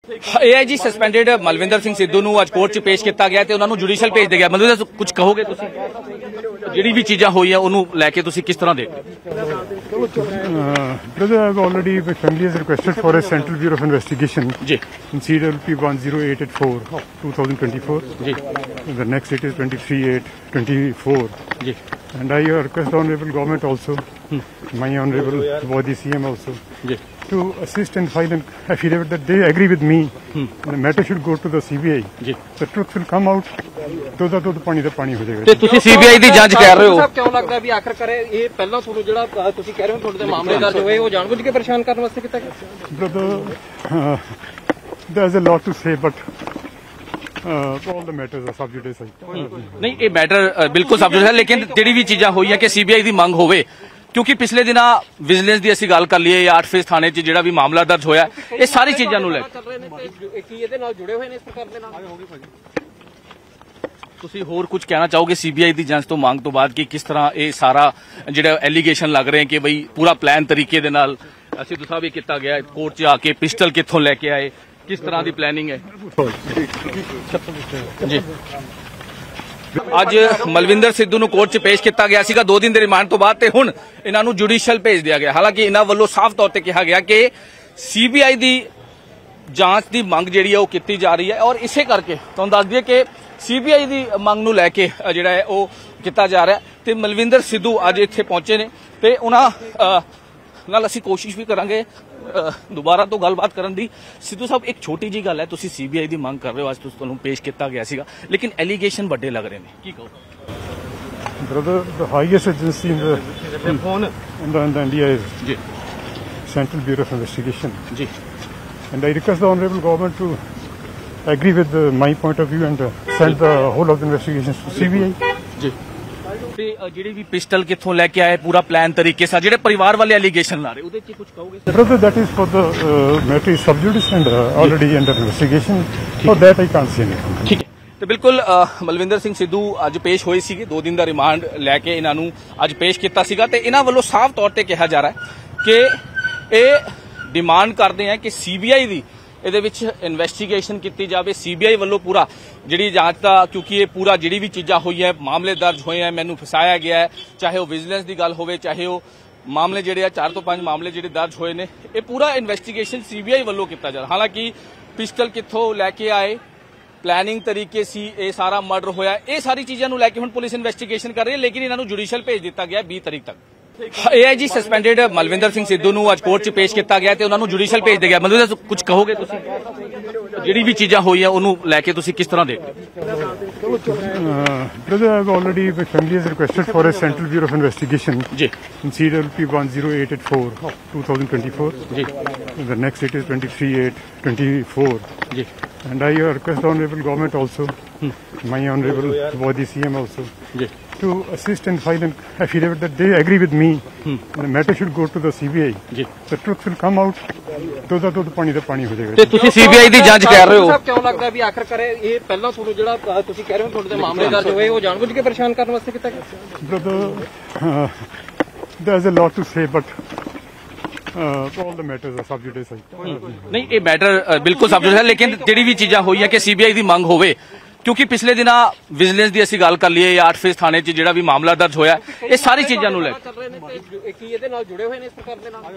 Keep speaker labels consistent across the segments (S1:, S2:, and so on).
S1: AIG suspended Malvinder Singh Sidhu ਨੂੰ ਅੱਜ court 'ਚ ਪੇਸ਼ ਕੀਤਾ ਗਿਆ ਤੇ ਉਹਨਾਂ ਨੂੰ ਜੁਡੀਸ਼ੀਅਲ ਭੇਜ ਦਿੱਤਾ ਗਿਆ। ਮਤਲਬ ਕੁਝ ਕਹੋਗੇ ਤੁਸੀਂ ਜਿਹੜੀ ਵੀ ਚੀਜ਼ਾਂ ਹੋਈਆਂ ਉਹਨੂੰ ਲੈ ਕੇ ਤੁਸੀਂ ਕਿਸ ਤਰ੍ਹਾਂ ਦੇਖਦੇ?
S2: Brother, I have already, my family has requested for a Central Bureau of Investigation
S1: ji
S2: in CWP 10884 2024.
S1: Ji
S2: The next date is 23/8/24.
S1: Ji
S2: And I request the Honorable Government also, my Honorable Body CM also,
S1: ji
S2: to assist and file an affidavit that they agree with me. The matter should go to the CBI.
S1: Ji
S2: The truth will come out. तो पानी ਦਾ ਪਾਣੀ ਹੋ ਜਾਏਗਾ।
S1: ਤੇ ਤੁਸੀਂ CBI ਦੀ ਜਾਂਚ ਕਰ ਰਹੇ ਹੋ?
S3: ਸਾਹਿਬ ਕਿਉਂ ਲੱਗਦਾ ਵੀ ਆਖਰਕਾਰ ਇਹ ਪਹਿਲਾਂ ਤੁਹਾਨੂੰ ਜਿਹੜਾ ਤੁਸੀਂ ਕਹਿ ਰਹੇ ਹੋ ਤੁਹਾਡੇ ਤੇ ਮਾਮਲੇ ਦਰਜ ਹੋਏ ਉਹ ਜਾਣਬੁੱਝ ਕੇ ਪਰੇਸ਼ਾਨ ਕਰਨ ਵਾਸਤੇ ਕੀਤਾ ਗਿਆ?
S2: Brother, there's a lot to say, but all the matters are sub judice.
S1: ਨਹੀਂ ਇਹ ਮੈਟਰ ਬਿਲਕੁਲ ਸਬ ਜੁਡੀਸ਼ੀਅਲ ਹੈ, ਲੇਕਿਨ ਜਿਹੜੀ ਵੀ ਚੀਜ਼ਾਂ ਹੋਈਆਂ ਕਿ CBI ਦੀ ਮੰਗ ਹੋਵੇ, ਕਿਉਂਕਿ ਪਿਛਲੇ ਦਿਨਾਂ ਵਿਜੀਲੈਂਸ ਦੀ ਅਸੀਂ ਗੱਲ ਕਰ ਲਈਏ ਜਾਂ 8 ਫੇਜ਼ ਥਾਣੇ 'ਚ ਜਿਹੜਾ ਵੀ ਮਾਮਲਾ ਦਰਜ ਹੋਇਆ, ਇਹ ਸਾਰੀ ਚੀਜ਼ਾਂ ਨੂੰ ਲੈ ਕੇ
S3: ਕੀ ਇਹਦੇ ਨਾਲ ਜੁੜੇ ਹੋਏ ਨੇ ਇਸ ਪ੍ਰਕਾਰ ਦੇ ਨਾਲ?
S1: ਤੁਸੀਂ ਹੋਰ ਕੁਝ ਕਹਿਣਾ ਚਾਹੋਗੇ CBI ਦੀ ਜਾਂਚ ਤੋਂ ਮੰਗ ਤੋਂ ਬਾਅਦ ਕਿ ਕਿਸ ਤਰ੍ਹਾਂ ਇਹ ਸਾਰਾ ਜਿਹੜਾ ਐਲੀਗੇਸ਼ਨ ਲੱਗ ਰਹੇ ਕਿ ਬਈ ਪੂਰਾ ਪਲਾਨ ਤਰੀਕੇ ਦੇ ਨਾਲ ਸਿੱਧੂ ਸਾਹਿਬ ਇਹ ਕੀਤਾ ਗਿਆ, ਕੋਰਟ 'ਚ ਆ ਕੇ ਪਿਸਟਲ ਕਿੱਥੋਂ ਲੈ ਕੇ ਆਏ, ਕਿਸ ਤਰ੍ਹਾਂ ਦੀ ਪਲੈਨਿੰਗ ਹੈ? ਜੀ ਅੱਜ ਮਲਵਿੰਦਰ ਸਿੱਧੂ ਨੂੰ ਕੋਰਟ 'ਚ ਪੇਸ਼ ਕੀਤਾ ਗਿਆ ਸੀਗਾ 2 ਦਿਨ ਦੇ ਰਿਮਾਂਡ ਤੋਂ ਬਾਅਦ, ਤੇ ਹੁਣ ਇਹਨਾਂ ਨੂੰ ਜੁਡੀਸ਼ੀਅਲ ਭੇਜ ਦਿਆ ਗਿਆ। ਹਾਲਾਂਕਿ ਇਹਨਾਂ ਵੱਲੋਂ ਸਾਫ਼ ਤੌਰ ਤੇ ਕਿਹਾ ਗਿਆ ਕਿ CBI ਦੀ ਜਾਂਚ ਦੀ ਮੰਗ ਜਿਹੜੀ ਹੈ ਉਹ ਕੀਤੀ ਜਾ ਰਹੀ ਹੈ, ਔਰ ਇਸੇ ਕਰਕੇ ਤੁਹਾਨੂੰ ਦੱਸ ਦਈਏ ਕਿ CBI ਦੀ ਮੰਗ ਨੂੰ ਲੈ ਕੇ ਜਿਹੜਾ ਹੈ ਉਹ ਕੀਤਾ ਜਾ ਰਿਹਾ। ਤੇ ਮਲਵਿੰਦਰ ਸਿੱਧੂ ਅੱਜ ਇੱਥੇ ਪਹੁੰਚੇ ਨੇ ਤੇ ਉਹਨਾਂ ਨਾਲ ਅਸੀਂ ਕੋਸ਼ਿਸ਼ ਵੀ ਕਰਾਂਗੇ ਦੁਬਾਰਾ ਤੋਂ ਗੱਲਬਾਤ ਕਰਨ ਦੀ। ਸਿੱਧੂ ਸਾਹਿਬ, ਇੱਕ ਛੋਟੀ ਜੀ ਗੱਲ ਹੈ, ਤੁਸੀਂ CBI ਦੀ ਮੰਗ ਕਰ ਰਹੇ ਹੋ, ਅੱਜ ਤੁਹਾਨੂੰ ਪੇਸ਼ ਕੀਤਾ ਗਿਆ ਸੀਗਾ, ਲੇਕਿਨ ਐਲੀਗੇਸ਼ਨ ਵੱਡੇ ਲੱਗ ਰਹੇ ਨੇ, ਕੀ ਕਹੋ?
S2: Brother, the highest agency in the India is
S1: ਜੀ
S2: Central Bureau of Investigation.
S1: ਜੀ
S2: And I request the Honorable Government to agree with my point of view and send the whole of the investigations to CBI.
S1: ਜੀ ਤੇ ਜਿਹੜੀ ਵੀ pistol ਕਿੱਥੋਂ ਲੈ ਕੇ ਆਏ, ਪੂਰਾ plan ਤਰੀਕੇ ਨਾਲ ਜਿਹੜੇ ਪਰਿਵਾਰ ਵਾਲੇ ਐਲੀਗੇਸ਼ਨ ਲਾ ਰਹੇ, ਉਹਦੇ 'ਚ ਕੁਝ ਕਹੋਗੇ?
S2: Brother, that is for the matter is sub judice and already under investigation. For that I can't say anything.
S1: ਠੀਕ ਹੈ। ਤੇ ਬਿਲਕੁਲ ਮਲਵਿੰਦਰ ਸਿੰਘ ਸਿੱਧੂ ਅੱਜ ਪੇਸ਼ ਹੋਏ ਸੀਗੇ, 2 ਦਿਨ ਦਾ ਰਿਮਾਂਡ ਲੈ ਕੇ ਇਹਨਾਂ ਨੂੰ ਅੱਜ ਪੇਸ਼ ਕੀਤਾ ਸੀਗਾ ਤੇ ਇਹਨਾਂ ਵੱਲੋਂ ਸਾਫ਼ ਤੌਰ ਤੇ ਕਿਹਾ ਜਾ ਰਿਹਾ ਹੈ ਕਿ ਇਹ ਡਿਮਾਂਡ ਕਰਦੇ ਆ ਕਿ CBI ਦੀ ਇਹਦੇ ਵਿੱਚ ਇਨਵੈਸਟੀਗੇਸ਼ਨ ਕੀਤੀ ਜਾਵੇ। CBI ਵੱਲੋਂ ਪੂਰਾ ਜਿਹੜੀ ਜਾਂਚ ਦਾ, ਕਿਉਂਕਿ ਇਹ ਪੂਰਾ ਜਿਹੜੀ ਵੀ ਚੀਜ਼ਾਂ ਹੋਈਆਂ, ਮਾਮਲੇ ਦਰਜ ਹੋਏ ਆ, ਮੈਨੂੰ ਫਸਾਇਆ ਗਿਆ ਹੈ, ਚਾਹੇ ਉਹ ਵਿਜੀਲੈਂਸ ਦੀ ਗੱਲ ਹੋਵੇ, ਚਾਹੇ ਉਹ ਮਾਮਲੇ ਜਿਹੜੇ ਆ 4 ਤੋਂ 5 ਮਾਮਲੇ ਜਿਹੜੇ ਦਰਜ ਹੋਏ ਨੇ, ਇਹ ਪੂਰਾ ਇਨਵੈਸਟੀਗੇਸ਼ਨ CBI ਵੱਲੋਂ ਕੀਤਾ ਜਾ ਰਿਹਾ। ਹਾਲਾਂਕਿ ਪਿਸਟਲ ਕਿੱਥੋਂ ਲੈ ਕੇ ਆਏ, ਪਲੈਨਿੰਗ ਤਰੀਕੇ ਸੀ ਇਹ ਸਾਰਾ ਮਰਡਰ ਹੋਇਆ, ਇਹ ਸਾਰੀ ਚੀਜ਼ਾਂ ਨੂੰ ਲੈ ਕੇ ਹੁਣ ਪੁਲਿਸ ਇਨਵੈਸਟੀਗੇਸ਼ਨ ਕਰ ਰਹੀ ਹੈ, ਲੇਕਿਨ ਇਹਨਾਂ ਨੂੰ ਜੁਡੀਸ਼ੀਅਲ ਭੇਜ ਦਿੱਤਾ ਗਿਆ 20 ਤਰੀਕ ਤੱਕ। AIG ਸਸਪੈਂਡਡ ਮਲਵਿੰਦਰ ਸਿੰਘ ਸਿੱਧੂ ਨੂੰ ਅੱਜ ਕੋਰਟ 'ਚ ਪੇਸ਼ ਕੀਤਾ ਗਿਆ ਤੇ ਉਹਨਾਂ ਨੂੰ ਜੁਡੀਸ਼ੀਅਲ ਭੇਜ ਦਿੱਤਾ ਗਿਆ। ਮਤਲਬ ਕੁਝ ਕਹੋਗੇ ਤੁਸੀਂ ਜਿਹੜੀ ਵੀ ਚੀਜ਼ਾਂ ਹੋਈਆਂ ਉਹਨੂੰ ਲੈ ਕੇ ਤੁਸੀਂ ਕਿਸ ਤਰ੍ਹਾਂ ਦੇਖਦੇ?
S2: Brother, I have already, my family has requested for a Central Bureau of Investigation.
S1: Ji
S2: in CWP 10884 2024.
S1: Ji
S2: The next date is 23/8/24.
S1: Ji
S2: And I request the Honorable Government also, my Honorable Body CM also,
S1: ji
S2: to assist and file an affidavit that they agree with me. The matter should go to the CBI.
S1: Ji
S2: The truth will come out. तो ਪਾਣੀ ਦਾ ਪਾਣੀ ਹੋ ਜਾਏਗਾ।
S1: ਤੇ ਤੁਸੀਂ CBI ਦੀ ਜਾਂਚ ਕਰ ਰਹੇ ਹੋ?
S3: ਸਾਹਿਬ ਕਿਉਂ ਲੱਗਦਾ ਵੀ ਆਖਰਕਾਰ ਇਹ ਪਹਿਲਾਂ ਤੁਹਾਨੂੰ ਜਿਹੜਾ ਤੁਸੀਂ ਕਹਿ ਰਹੇ ਹੋ ਤੁਹਾਡੇ ਤੇ ਮਾਮਲੇ ਦਰਜ ਹੋਏ ਉਹ ਜਾਣਬੁੱਝ ਕੇ ਪਰੇਸ਼ਾਨ ਕਰਨ ਵਾਸਤੇ ਕੀਤਾ ਗਿਆ?
S2: Brother, there's a lot to say, but all the matters are sub judice.
S1: ਨਹੀਂ ਇਹ ਮੈਟਰ ਬਿਲਕੁਲ ਸਬ ਜੁਡੀਸ਼ੀਅਲ ਹੈ, ਲੇਕਿਨ ਜਿਹੜੀ ਵੀ ਚੀਜ਼ਾਂ ਹੋਈਆਂ ਕਿ CBI ਦੀ ਮੰਗ ਹੋਵੇ, ਕਿਉਂਕਿ ਪਿਛਲੇ ਦਿਨਾਂ ਵਿਜੀਲੈਂਸ ਦੀ ਅਸੀਂ ਗੱਲ ਕਰ ਲਈਏ ਜਾਂ 8 ਫੇਜ਼ ਥਾਣੇ 'ਚ ਜਿਹੜਾ ਵੀ ਮਾਮਲਾ ਦਰਜ ਹੋਇਆ, ਇਹ ਸਾਰੀ ਚੀਜ਼ਾਂ ਨੂੰ ਲੈ ਕੇ
S3: ਕੀ ਇਹਦੇ ਨਾਲ ਜੁੜੇ ਹੋਏ ਨੇ ਇਸ ਪ੍ਰਕਾਰ ਦੇ ਨਾਲ?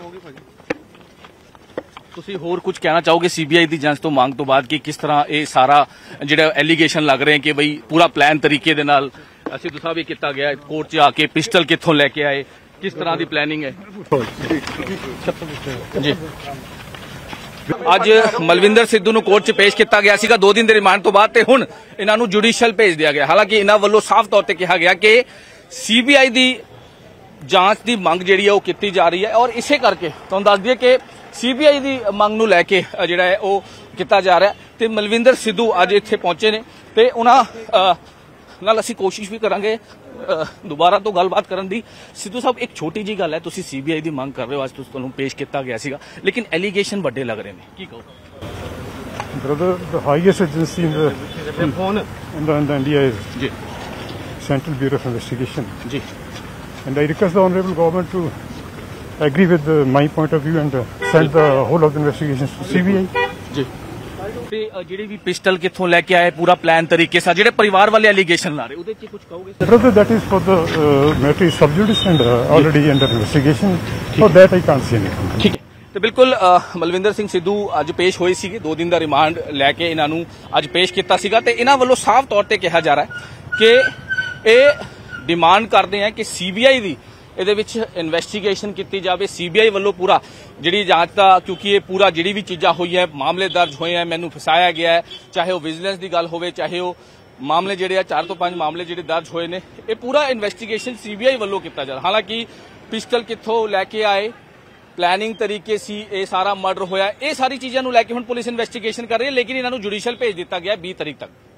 S1: ਤੁਸੀਂ ਹੋਰ ਕੁਝ ਕਹਿਣਾ ਚਾਹੋਗੇ CBI ਦੀ ਜਾਂਚ ਤੋਂ ਮੰਗ ਤੋਂ ਬਾਅਦ ਕਿ ਕਿਸ ਤਰ੍ਹਾਂ ਇਹ ਸਾਰਾ ਜਿਹੜਾ ਐਲੀਗੇਸ਼ਨ ਲੱਗ ਰਹੇ ਕਿ ਬਈ ਪੂਰਾ ਪਲਾਨ ਤਰੀਕੇ ਦੇ ਨਾਲ ਸਿੱਧੂ ਸਾਹਿਬ ਇਹ ਕੀਤਾ ਗਿਆ, ਕੋਰਟ 'ਚ ਆ ਕੇ ਪਿਸਟਲ ਕਿੱਥੋਂ ਲੈ ਕੇ ਆਏ, ਕਿਸ ਤਰ੍ਹਾਂ ਦੀ ਪਲੈਨਿੰਗ ਹੈ? ਜੀ ਅੱਜ ਮਲਵਿੰਦਰ ਸਿੱਧੂ ਨੂੰ ਕੋਰਟ 'ਚ ਪੇਸ਼ ਕੀਤਾ ਗਿਆ ਸੀਗਾ 2 ਦਿਨ ਦੇ ਰਿਮਾਂਡ ਤੋਂ ਬਾਅਦ, ਤੇ ਹੁਣ ਇਹਨਾਂ ਨੂੰ ਜੁਡੀਸ਼ੀਅਲ ਭੇਜ ਦਿਆ ਗਿਆ। ਹਾਲਾਂਕਿ ਇਹਨਾਂ ਵੱਲੋਂ ਸਾਫ਼ ਤੌਰ ਤੇ ਕਿਹਾ ਗਿਆ ਕਿ CBI ਦੀ ਜਾਂਚ ਦੀ ਮੰਗ ਜਿਹੜੀ ਹੈ ਉਹ ਕੀਤੀ ਜਾ ਰਹੀ ਹੈ, ਔਰ ਇਸੇ ਕਰਕੇ ਤੁਹਾਨੂੰ ਦੱਸ ਦਈਏ ਕਿ CBI ਦੀ ਮੰਗ ਨੂੰ ਲੈ ਕੇ ਜਿਹੜਾ ਹੈ ਉਹ ਕੀਤਾ ਜਾ ਰਿਹਾ। ਤੇ ਮਲਵਿੰਦਰ ਸਿੱਧੂ ਅੱਜ ਇੱਥੇ ਪਹੁੰਚੇ ਨੇ ਤੇ ਉਹਨਾਂ ਨਾਲ ਅਸੀਂ ਕੋਸ਼ਿਸ਼ ਵੀ ਕਰਾਂਗੇ ਦੁਬਾਰਾ ਤੋਂ ਗੱਲਬਾਤ ਕਰਨ ਦੀ। ਸਿੱਧੂ ਸਾਹਿਬ, ਇੱਕ ਛੋਟੀ ਜੀ ਗੱਲ ਹੈ, ਤੁਸੀਂ CBI ਦੀ ਮੰਗ ਕਰ ਰਹੇ ਹੋ, ਅੱਜ ਤੁਹਾਨੂੰ ਪੇਸ਼ ਕੀਤਾ ਗਿਆ ਸੀਗਾ, ਲੇਕਿਨ ਐਲੀਗੇਸ਼ਨ ਵੱਡੇ ਲੱਗ ਰਹੇ ਨੇ, ਕੀ ਕਹੋ?
S2: Brother, the highest agency in the India is
S1: ji
S2: Central Bureau of Investigation.
S1: Ji
S2: And I request the Honorable Government to agree with my point of view and send the whole of the investigations to CBI.
S1: जी ਤੇ ਜਿਹੜੀ ਵੀ pistol ਕਿੱਥੋਂ ਲੈ ਕੇ ਆਏ ਪੂਰਾ plan ਤਰੀਕੇ ਨਾਲ ਜਿਹੜੇ ਪਰਿਵਾਰ ਵਾਲੇ ਐਲੀਗੇਸ਼ਨ ਲਾ ਰਹੇ ਉਹਦੇ 'ਚ ਕੁਝ ਕਹੋਗੇ
S2: Brother, that is for the matter is sub judice and already under investigation. For that, I can't say anything.
S1: ਠੀਕ ਹੈ ਤੇ ਬਿਲਕੁਲ ਮਲਵਿੰਦਰ ਸਿੰਘ ਸਿੱਧੂ ਅੱਜ ਪੇਸ਼ ਹੋਏ ਸੀਗੇ 2 ਦਿਨ ਦਾ ਰਿਮਾਂਡ ਲੈ ਕੇ ਇਹਨਾਂ ਨੂੰ ਅੱਜ ਪੇਸ਼ ਕੀਤਾ ਸੀਗਾ ਤੇ ਇਹਨਾਂ ਵੱਲੋਂ ਸਾਫ਼ ਤੌਰ ਤੇ ਕਿਹਾ ਜਾ ਰਿਹਾ ਹੈ ਕਿ ਇਹ ਡਿਮਾਂਡ ਕਰਦੇ ਆ ਕਿ ਸੀਬੀਆਈ ਦੀ ਇਹਦੇ ਵਿੱਚ ਇਨਵੈਸਟੀਗੇਸ਼ਨ ਕੀਤੀ ਜਾਵੇ ਸੀਬੀਆਈ ਵੱਲੋਂ ਪੂਰਾ ਜਿਹੜੀ ਜਾਂਚ ਦਾ ਕਿਉਂਕਿ ਇਹ ਪੂਰਾ ਜਿਹੜੀ ਵੀ ਚੀਜ਼ਾਂ ਹੋਈਆਂ ਮਾਮਲੇ ਦਰਜ ਹੋਏ ਆ ਮੈਨੂੰ ਫਸਾਇਆ ਗਿਆ ਹੈ ਚਾਹੇ ਉਹ ਵਿਜੀਲੈਂਸ ਦੀ ਗੱਲ ਹੋਵੇ ਚਾਹੇ ਉਹ ਮਾਮਲੇ ਜਿਹੜੇ ਆ 4 ਤੋਂ 5 ਮਾਮਲੇ ਜਿਹੜੇ ਦਰਜ ਹੋਏ ਨੇ ਇਹ ਪੂਰਾ ਇਨਵੈਸਟੀਗੇਸ਼ਨ ਸੀਬੀਆਈ ਵੱਲੋਂ ਕੀਤਾ ਜਾ ਰਿਹਾ ਹਾਲਾਂਕਿ ਪਿਸਟਲ ਕਿੱਥੋਂ ਲੈ ਕੇ ਆਏ ਪਲੈਨਿੰਗ ਤਰੀਕੇ ਸੀ ਇਹ ਸਾਰਾ ਮਰਡਰ ਹੋਇਆ ਇਹ ਸਾਰੀ ਚੀਜ਼ਾਂ ਨੂੰ ਲੈ ਕੇ ਹੁਣ ਪੁਲਿਸ ਇਨਵੈਸਟੀਗੇਸ਼ਨ ਕਰ ਰਹੀ ਹੈ ਲੇਕਿਨ ਇਹਨਾਂ ਨੂੰ ਜੁਡੀਸ਼ੀਅਲ ਭੇਜ ਦਿੱਤਾ ਗਿਆ 20 ਤਰੀਕ ਤੱਕ